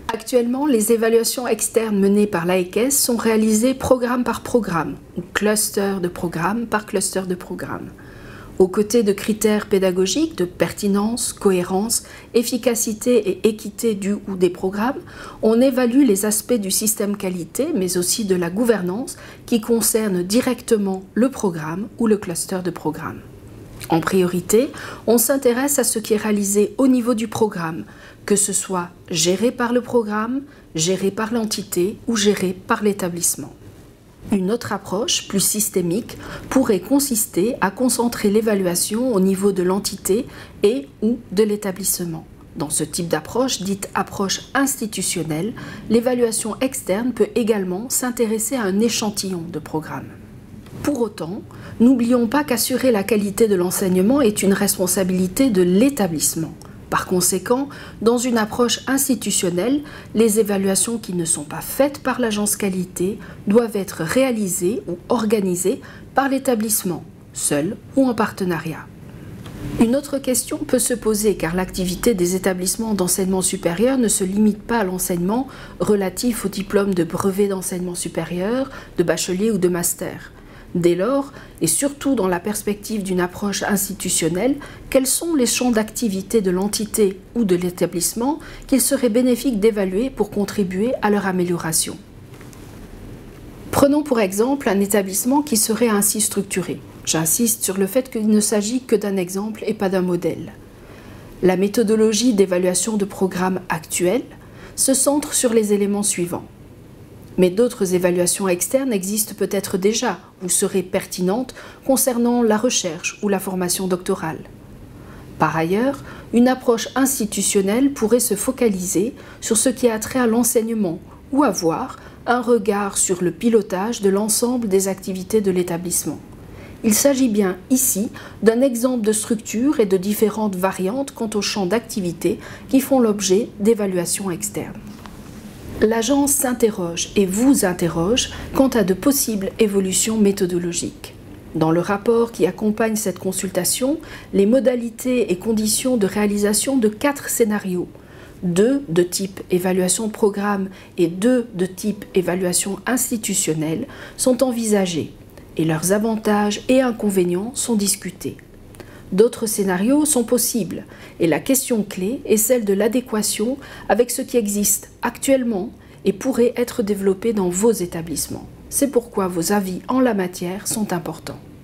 Actuellement, les évaluations externes menées par l'AEQES sont réalisées programme par programme, ou cluster de programme par cluster de programme. Aux côtés de critères pédagogiques de pertinence, cohérence, efficacité et équité du ou des programmes, on évalue les aspects du système qualité, mais aussi de la gouvernance qui concernent directement le programme ou le cluster de programme. En priorité, on s'intéresse à ce qui est réalisé au niveau du programme, que ce soit géré par le programme, géré par l'entité ou géré par l'établissement. Une autre approche, plus systémique, pourrait consister à concentrer l'évaluation au niveau de l'entité et ou de l'établissement. Dans ce type d'approche, dite approche institutionnelle, l'évaluation externe peut également s'intéresser à un échantillon de programmes. Pour autant, n'oublions pas qu'assurer la qualité de l'enseignement est une responsabilité de l'établissement. Par conséquent, dans une approche institutionnelle, les évaluations qui ne sont pas faites par l'agence qualité doivent être réalisées ou organisées par l'établissement, seul ou en partenariat. Une autre question peut se poser car l'activité des établissements d'enseignement supérieur ne se limite pas à l'enseignement relatif au diplôme de brevet d'enseignement supérieur, de bachelier ou de master. Dès lors, et surtout dans la perspective d'une approche institutionnelle, quels sont les champs d'activité de l'entité ou de l'établissement qu'il serait bénéfique d'évaluer pour contribuer à leur amélioration? Prenons pour exemple un établissement qui serait ainsi structuré. J'insiste sur le fait qu'il ne s'agit que d'un exemple et pas d'un modèle. La méthodologie d'évaluation de programme actuelle se centre sur les éléments suivants. Mais d'autres évaluations externes existent peut-être déjà ou seraient pertinentes concernant la recherche ou la formation doctorale. Par ailleurs, une approche institutionnelle pourrait se focaliser sur ce qui a trait à l'enseignement ou avoir un regard sur le pilotage de l'ensemble des activités de l'établissement. Il s'agit bien ici d'un exemple de structure et de différentes variantes quant aux champs d'activité qui font l'objet d'évaluations externes. L'agence s'interroge et vous interroge quant à de possibles évolutions méthodologiques. Dans le rapport qui accompagne cette consultation, les modalités et conditions de réalisation de 4 scénarios, 2 de type évaluation programme et 2 de type évaluation institutionnelle, sont envisagés et leurs avantages et inconvénients sont discutés. D'autres scénarios sont possibles et la question clé est celle de l'adéquation avec ce qui existe actuellement et pourrait être développé dans vos établissements. C'est pourquoi vos avis en la matière sont importants.